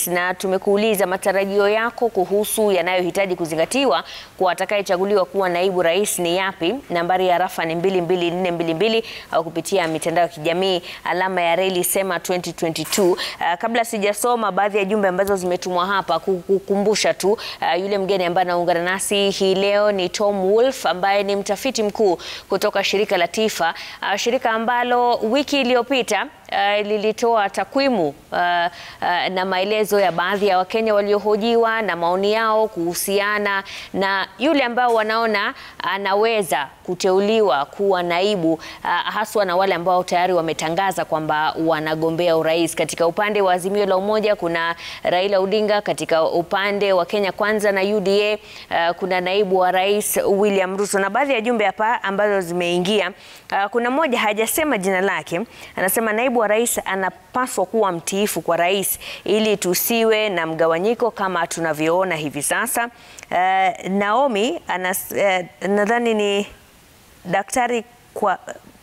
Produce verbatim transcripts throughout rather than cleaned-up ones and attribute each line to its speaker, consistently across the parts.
Speaker 1: urais, na tumekuuliza matarajio yako kuhusu yanayohitaji kuzingatiwa kwa atakayechaguliwa kuwa naibu rais ni yapi. Nambari ya rafa ni mbili mbili nne mbili mbili au kupitia mitandao ya kijamii alama ya reli sema twenty twenty-two. Uh, kabla sijasoma baadhi ya jumbe ambazo zimetumwa hapa, kukumbusha tu uh, yule mgeni ambaye anaungana nasi hii leo ni Tom Wolf ambaye ni mtafiti mkuu kutoka shirika la TIFA, uh, shirika ambalo wiki iliyopita Uh, lilitoa takwimu uh, uh, na maelezo ya baadhi ya Wakenya waliohojiwa na maoni yao kuhusiana na yule ambao wanaona anaweza kuteuliwa kuwa naibu, uh, haswa na wale ambao tayari wametangaza kwamba wanagombea urais. Katika upande wa Azimio la Umoja kuna Raila Odinga, katika upande wa Kenya Kwanza na U D A uh, kuna naibu wa rais William Ruto. Na baadhi ya jumbe hapa ambazo zimeingia, uh, kuna mmoja hajasema jina lake, anasema naibu wa rais anapaswa kuwa mtiifu kwa rais ili tusiwe na mgawanyiko kama tunavyoona hivi sasa. Uh, Naomi anas, uh, nadhani ni daktari kwa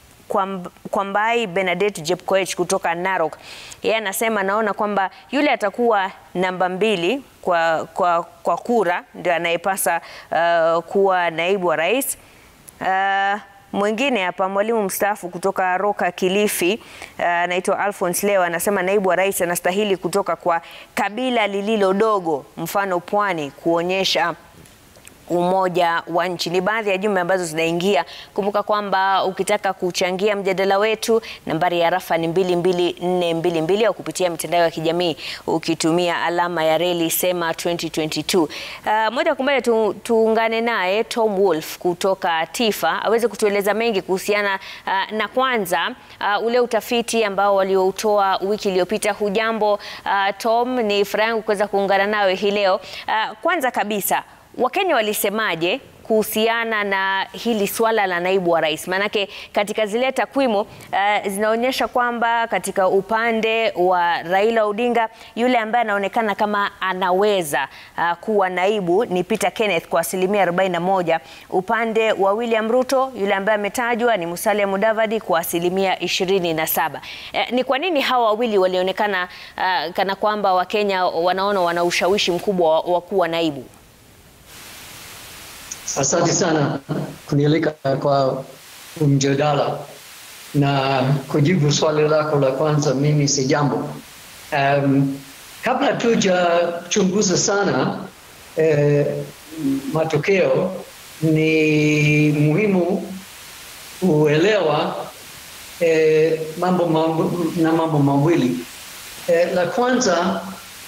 Speaker 1: Kwambai Benedict Jepkoech kutoka Narok. Yeye anasema naona kwamba yule atakuwa namba mbili kwa, kwa, kwa kura ndio anayepasa uh, kuwa naibu wa rais. Uh, Mwingine hapa mwalimu mstaafu kutoka Roka Kilifi anaitwa uh, Alphonse Leo anasema naibu wa rais anastahili kutoka kwa kabila lililo dogo, mfano Pwani, kuonyesha umoja wa nchi. Ni baadhi ya jumbe ambazo zinaingia. Kumbuka kwamba ukitaka kuchangia mjadala wetu, nambari ya rafa ni mbili mbili nne mbili mbili au kupitia mitandao ya kijamii ukitumia alama ya reli sema twenty twenty-two. Uh, moja kwa moja tu, tuungane naye Tom Wolf kutoka TIFA aweze kutueleza mengi kuhusiana uh, na kwanza uh, ule utafiti ambao walioutoa wiki iliyopita. Hujambo uh, Tom, ni furaha yangu kuweza kuungana nawe hii leo. Uh, kwanza kabisa, Wakenya walisemaje kuhusiana na hili swala la naibu wa rais? Manake katika zile takwimu uh, zinaonyesha kwamba katika upande wa Raila Odinga yule ambaye anaonekana kama anaweza uh, kuwa naibu ni Peter Kenneth kwa asilimia arobaini na moja. Upande wa William Ruto yule ambaye ametajwa ni Musalia Mudavadi kwa asilimia ishirini na saba. Uh, ni kwa nini hawa wawili walionekana uh, kana kwamba Wakenya wanaona wana ushawishi mkubwa wa kuwa naibu?
Speaker 2: Asante sana kunialika kwa mjadala, na kujibu swali lako la kwanza, mimi si jambo. Um, kabla tujachunguza sana eh, matokeo, ni muhimu kuelewa eh, mambo, mambo na mambo mawili. Eh, la kwanza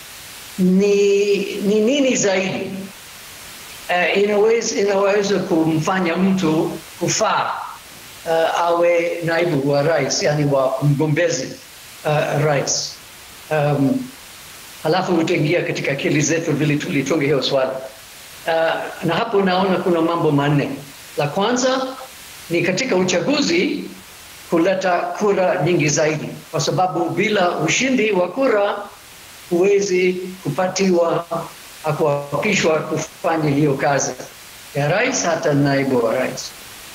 Speaker 2: ni, ni nini zaidi Uh, inaweza, inaweza kumfanya mtu kufaa uh, awe naibu wa rais, yani wa mgombezi uh, rais. Um, halafu utaingia katika akili zetu vile tulitunga hiyo swali. Uh, na hapo naona kuna mambo manne. La kwanza ni katika uchaguzi kuleta kura nyingi zaidi, kwa sababu bila ushindi wa kura huwezi kupatiwa akuapishwa kufanya hiyo kazi ya rais, hata naibu wa rais.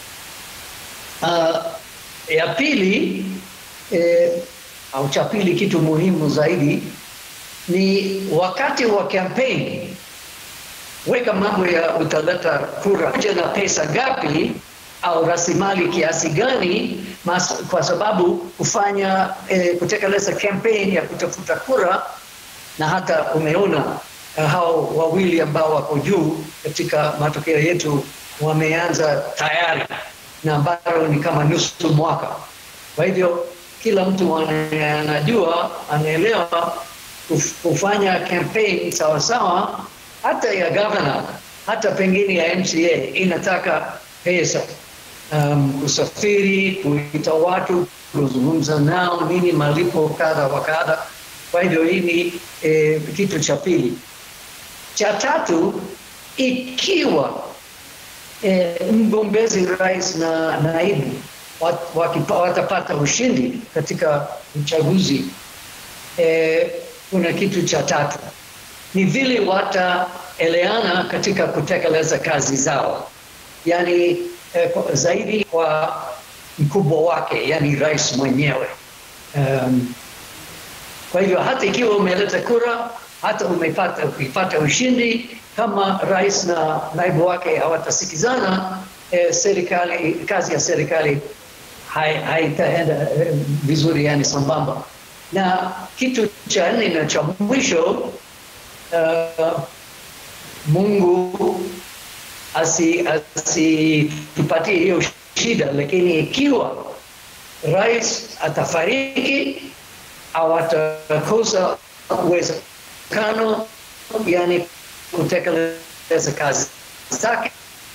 Speaker 2: Uh, ya pili eh, au cha pili, kitu muhimu zaidi ni wakati wa kampeni, weka mambo ya utaleta kura na pesa gapi au rasilimali kiasi gani, mas, kwa sababu kufanya eh, kutekeleza kampeni ya kutafuta kura. Na hata umeona Uh, hao wawili ambao wako juu katika matokeo yetu wameanza tayari, na bado ni kama nusu mwaka. Kwa hivyo kila mtu anajua, anaelewa kufanya campaign sawa sawa, hata ya governor, hata pengine ya M C A inataka pesa, um, kusafiri, kuita watu, kuzungumza nao, nini malipo kadha wa kadha. Kwa hivyo hii ni eh, kitu cha pili. Cha tatu, ikiwa eh, mgombezi rais na naibu watapata ushindi katika uchaguzi, eh, kuna kitu cha tatu, ni vile wataelewana katika kutekeleza kazi zao, yani eh, zaidi kwa mkubwa wake, yani rais mwenyewe. Um, kwa hivyo hata ikiwa umeleta kura hata umepata ukipata ushindi, kama rais na naibu wake hawatasikizana, eh, serikali kazi ya serikali haitaenda hai vizuri, yani sambamba. Na kitu cha nne na cha mwisho, uh, Mungu asi asitupatie hiyo shida, lakini ikiwa rais atafariki au atakosa uwezekano, yani kutekeleza kazi zake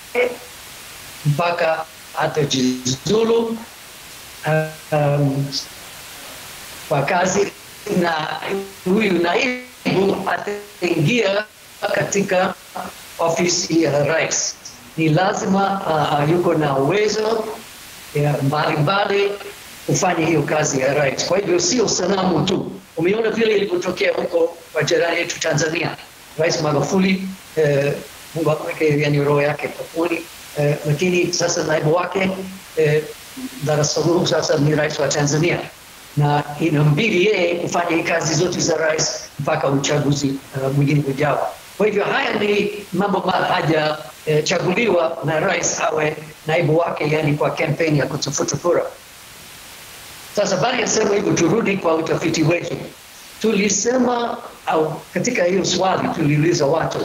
Speaker 2: mpaka atajizulu um, kwa kazi, na huyu naibu ataingia katika ofisi ya rais. Ni lazima uh, yuko na uwezo mbalimbali kufanya hiyo kazi ya rais. Kwa hivyo sio sanamu tu. Umeona vile ilivyotokea huko kwa jirani yetu Tanzania, Rais Magufuli, eh, Mungu amweke yani roho yake peponi, eh, lakini sasa naibu wake eh, Dar es Salaam sasa ni rais wa Tanzania, na inambidi yeye kufanya kazi zote za rais mpaka uchaguzi uh, mwingine ujao. Kwa hivyo haya ni mambo ambayo hajachaguliwa eh, na rais awe naibu wake, yani kwa kampeni ya kutafuta kura. Sasa baada ya sema hivyo, turudi kwa utafiti wetu. Tulisema au katika hiyo swali tuliuliza watu,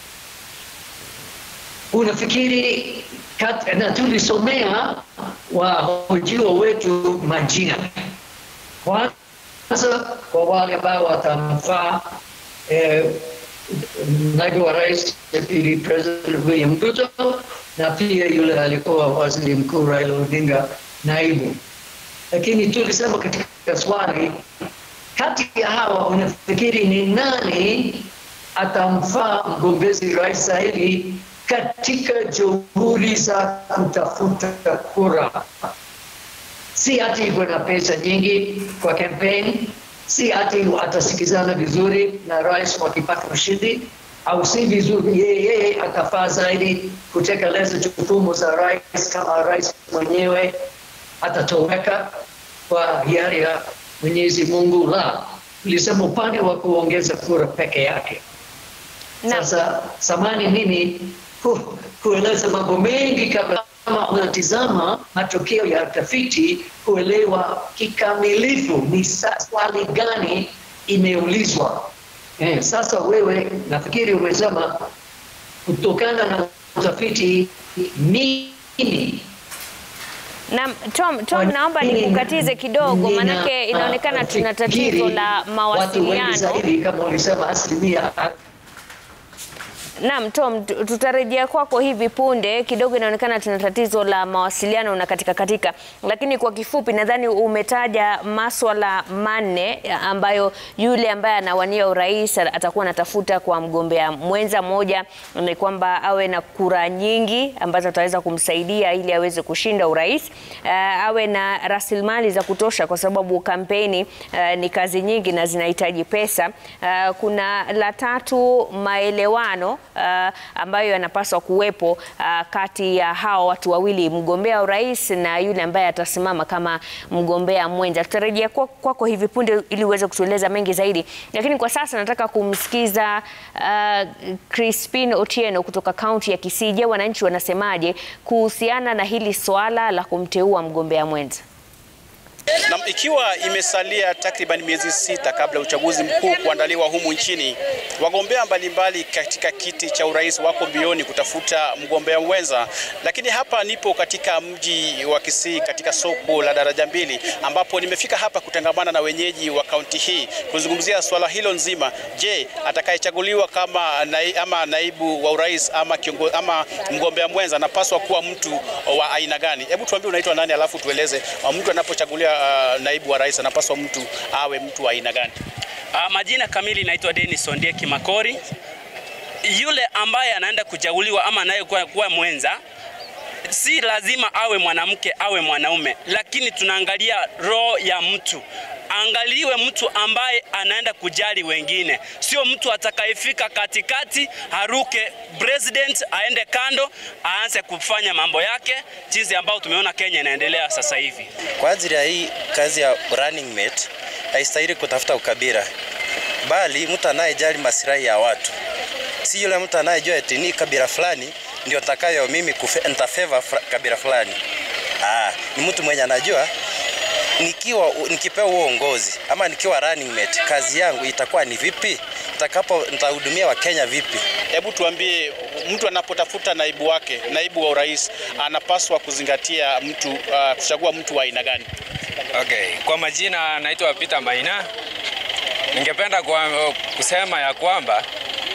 Speaker 2: unafikiri kat, na tulisomea wahojiwa wetu majina. Kwanza kwa wale ambao watamfaa eh, naibu wa rais, pili President William Ruto, na pia yule alikuwa waziri mkuu Raila Odinga naibu. Lakini tulisema katika swali, kati ya hawa unafikiri ni nani atamfaa mgombezi rais zaidi katika juhudi za kutafuta kura? Si ati yuko na pesa nyingi kwa kampeni, si ati atasikizana vizuri na rais wakipata ushindi, au si vizuri yeye atafaa zaidi kutekeleza jukumu za rais kama rais mwenyewe atatoweka kwa hiari ya Mwenyezi Mungu. La, tulisema upande wa kuongeza kura peke yake. Sasa samani mimi ku, kueleza mambo mengi kabla, kama unatizama matokeo ya tafiti kuelewa kikamilifu ni swali gani imeulizwa. Eh, sasa wewe nafikiri umesema kutokana na utafiti nini.
Speaker 1: Na Tom, Tom naomba nikukatize kidogo, manake inaonekana tuna tatizo la mawasiliano.
Speaker 2: Kama ulisema asilimia.
Speaker 1: Naam Tom, tutarejea kwako hivi punde. Kidogo inaonekana tuna tatizo la mawasiliano na katika katika, lakini kwa kifupi nadhani umetaja maswala manne ambayo yule ambaye anawania urais atakuwa anatafuta kwa mgombea mwenza. Moja ni kwamba awe na kura nyingi ambazo ataweza kumsaidia ili aweze kushinda urais. Uh, awe na rasilimali za kutosha kwa sababu kampeni uh, ni kazi nyingi na zinahitaji pesa. Uh, kuna la tatu, maelewano Uh, ambayo yanapaswa kuwepo uh, kati ya hao watu wawili, mgombea urais na yule ambaye atasimama kama mgombea mwenza. Tutarejea kwako kwa hivi punde ili uweze kutueleza mengi zaidi, lakini kwa sasa nataka kumsikiza uh, Crispin Otieno kutoka kaunti ya Kisii. Je, wananchi wanasemaje kuhusiana na hili swala la kumteua mgombea mwenza?
Speaker 3: Na ikiwa imesalia takriban miezi sita kabla uchaguzi mkuu kuandaliwa humu nchini, wagombea mbalimbali katika kiti cha urais wako mbioni kutafuta mgombea mwenza. Lakini hapa nipo katika mji wa Kisii katika soko la Daraja Mbili, ambapo nimefika hapa kutangamana na wenyeji wa kaunti hii kuzungumzia swala hilo nzima. Je, atakayechaguliwa kama nai, ama naibu wa urais ama kiongo, ama mgombea mwenza anapaswa kuwa mtu wa aina gani? Hebu tuambie unaitwa nani, alafu tueleze mtu anapochaguliwa Uh, naibu wa rais anapaswa mtu awe mtu wa aina gani?
Speaker 4: Uh, majina kamili naitwa Dennis Ondieki Makori. Yule ambaye anaenda kuchaguliwa ama anayekuwa kuwa mwenza si lazima awe mwanamke awe mwanaume, lakini tunaangalia roho ya mtu. Angaliwe mtu ambaye anaenda kujali wengine, sio mtu atakayefika katikati haruke president aende kando aanze kufanya mambo yake jinsi ambao tumeona Kenya inaendelea sasa hivi.
Speaker 5: Kwa ajili ya hii kazi ya running mate haistahili kutafuta ukabila. bali mtu anayejali maslahi ya watu. Si yule mtu anayejua eti ni kabila fulani ndio nitakayo mimi nitafavor kabila fulani. Ah, ni mtu mwenye anajua nikiwa nikipewa uongozi ama nikiwa running mate, kazi yangu itakuwa ni vipi? Nitakapo nitahudumia wa Kenya vipi?
Speaker 3: Hebu tuambie, mtu anapotafuta naibu wake, naibu wa urais, anapaswa kuzingatia mtu uh, kuchagua mtu wa aina gani?
Speaker 6: Okay, kwa majina naitwa Peter Maina. Ningependa kwa kusema ya kwamba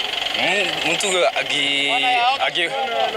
Speaker 6: mtu aki, aki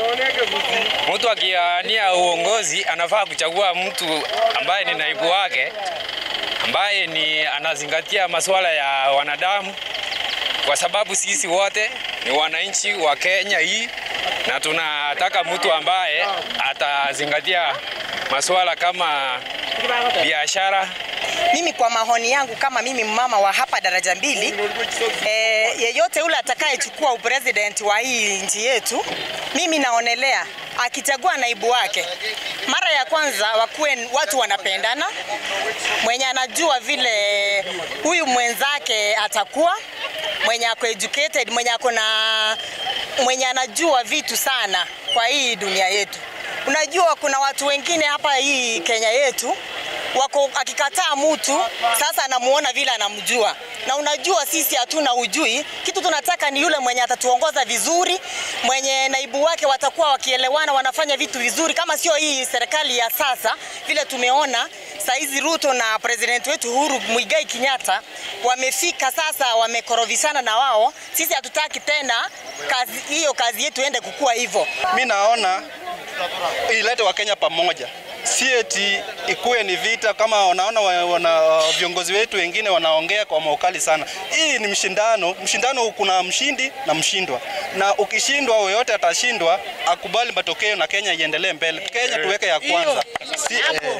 Speaker 6: mtu akiania uongozi anafaa kuchagua mtu ambaye ni naibu wake, ambaye ni anazingatia masuala ya wanadamu, kwa sababu sisi wote ni wananchi wa Kenya hii na tunataka mtu ambaye atazingatia masuala kama biashara.
Speaker 7: Mimi kwa mahoni yangu kama mimi mama wa hapa daraja mbili, eh, yeyote ule atakayechukua upresident wa hii nchi yetu, mimi naonelea akichagua naibu wake, mara ya kwanza wakuwe watu wanapendana, mwenye anajua vile huyu mwenzake atakuwa, mwenye ako educated, mwenye ako na mwenye anajua vitu sana kwa hii dunia yetu. Unajua kuna watu wengine hapa hii Kenya yetu wako akikataa mtu sasa anamuona vile anamjua, na unajua sisi hatuna ujui kitu. Tunataka ni yule mwenye atatuongoza vizuri, mwenye naibu wake watakuwa wakielewana, wanafanya vitu vizuri, kama sio hii serikali ya sasa vile tumeona saizi Ruto na president wetu Uhuru Muigai Kenyatta wamefika sasa, wamekorofishana na wao. Sisi hatutaki tena kazi hiyo, kazi yetu ende kukua hivyo.
Speaker 8: Mimi naona ilete wa Kenya pamoja, si eti ikuwe ni vita kama wanaona wana viongozi wetu wengine wanaongea kwa maukali sana. Hii ni mshindano, mshindano kuna mshindi na mshindwa, na ukishindwa yoyote atashindwa, akubali matokeo na Kenya iendelee mbele. Kenya tuweke ya kwanza. Si, eh,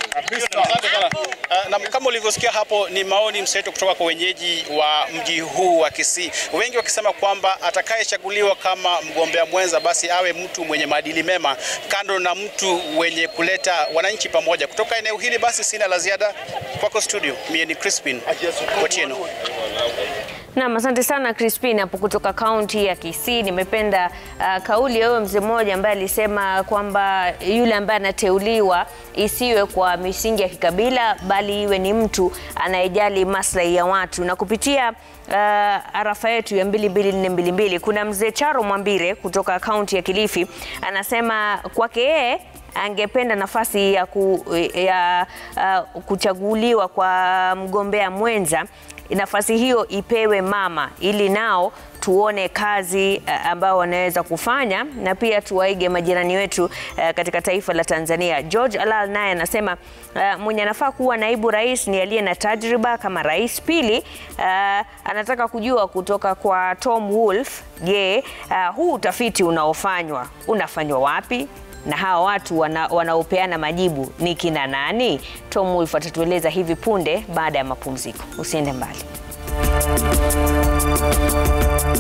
Speaker 3: na kama ulivyosikia hapo ni maoni mseto kutoka kwa wenyeji wa mji huu wa Kisii, wengi wakisema kwamba atakayechaguliwa kama mgombea mwenza basi awe mtu mwenye maadili mema, kando na mtu wenye kuleta wananchi pamoja. Kutoka eneo hili basi sina la ziada. Kwako studio, mimi ni Crispin Otieno.
Speaker 1: Na asante sana Crispin hapo kutoka kaunti ya Kisii. Nimependa uh, kauli ya mzee mmoja ambaye alisema kwamba yule ambaye anateuliwa isiwe kwa misingi ya kikabila, bali iwe ni mtu anayejali maslahi ya watu. Na kupitia uh, arafa yetu ya mbili mbili nne mbili mbili, kuna mzee Charo Mwambire kutoka kaunti ya Kilifi anasema kwake yeye angependa nafasi ya, ku, ya uh, kuchaguliwa kwa mgombea mwenza, nafasi hiyo ipewe mama, ili nao tuone kazi uh, ambao wanaweza kufanya, na pia tuwaige majirani wetu uh, katika taifa la Tanzania. George Alal naye anasema uh, mwenye anafaa kuwa naibu rais ni aliye na tajriba kama rais. Pili, uh, anataka kujua kutoka kwa Tom Wolf, je, uh, huu utafiti unaofanywa unafanywa wapi? Na hawa watu wana, wanaopeana majibu ni kina nani? Tom Wolf atatueleza hivi punde baada ya mapumziko. Usiende mbali.